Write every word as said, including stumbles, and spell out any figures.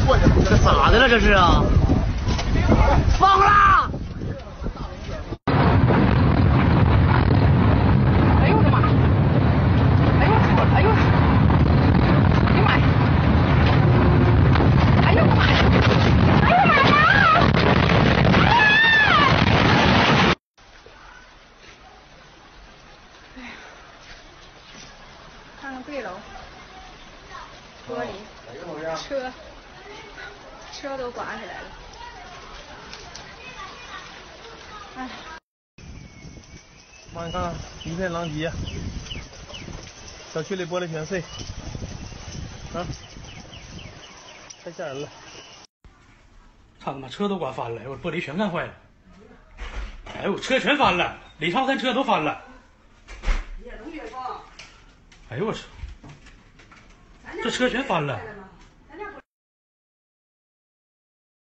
这咋的了？这是啊？疯了！ 哎呦我的妈！哎呦我哎呦！哎呀妈呀！哎呦我的妈呀！哎呀妈呀！哎呀！看看对楼，玻璃，车，车都刮起来了。哎。 妈，你看，一片狼藉，小区里玻璃全碎，啊，太吓人了！ 操他妈，车都刮翻了，我玻璃全干坏了。哎呦，车全翻了，李超三车都翻了。哎呦我操，这车全翻了。